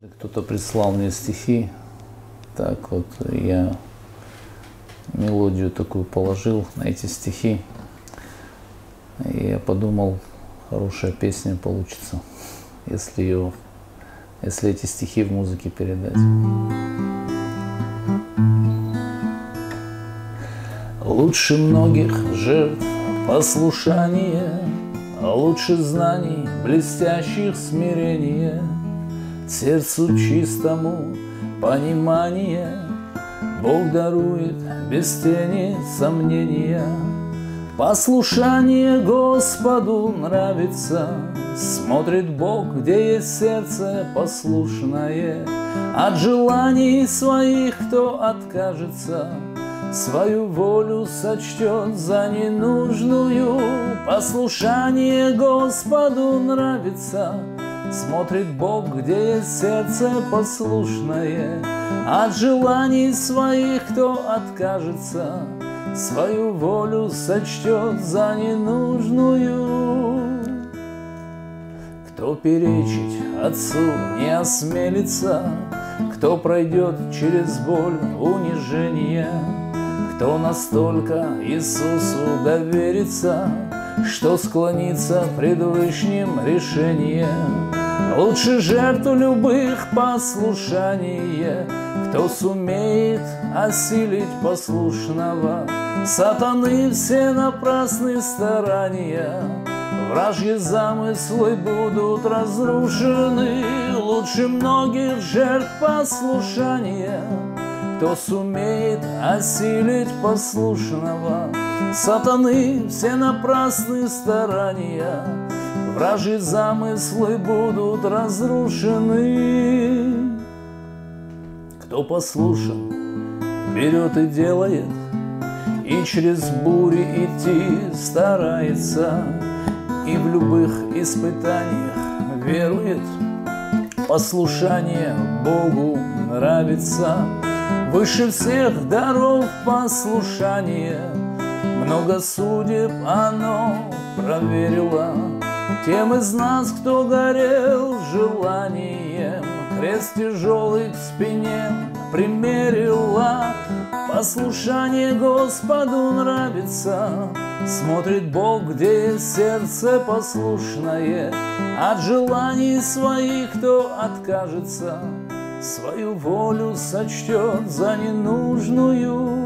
Кто-то прислал мне стихи, так вот я мелодию такую положил на эти стихи, и я подумал, хорошая песня получится, если эти стихи в музыке передать. Лучше многих жертв послушание, лучше знаний блестящих смирение, сердцу чистому понимание Бог дарует без тени сомнения. Послушание Господу нравится, смотрит Бог, где есть сердце послушное. От желаний своих кто откажется, свою волю сочтет за ненужную. Послушание Господу нравится, смотрит Бог, где есть сердце послушное. От желаний своих кто откажется, свою волю сочтет за ненужную. Кто перечить Отцу не осмелится, кто пройдет через боль унижения, кто настолько Иисусу доверится, что склонится пред Вышним решением. Лучше жертву любых послушание, кто сумеет осилить послушного. Сатаны все напрасные старания, вражьи замыслы будут разрушены. Лучше многих жертв послушания, кто сумеет осилить послушного. Сатаны все напрасные старания, вражьи замыслы будут разрушены. Кто послушан, берет и делает, и через бури идти старается, и в любых испытаниях верует. Послушание Богу нравится, выше всех даров послушание. Много судеб оно проверило, тем из нас, кто горел желанием, крест тяжелый к спине примерила. Послушание Господу нравится, смотрит Бог, где есть сердце послушное. От желаний своих кто откажется, свою волю сочтет за ненужную.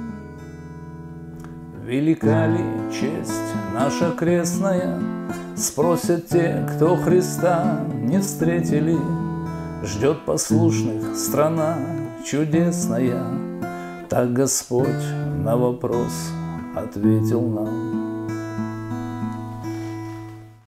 Велика ли честь наша крестная, спросят те, кто Христа не встретили. Ждет послушных страна чудесная, так Господь на вопрос ответил нам.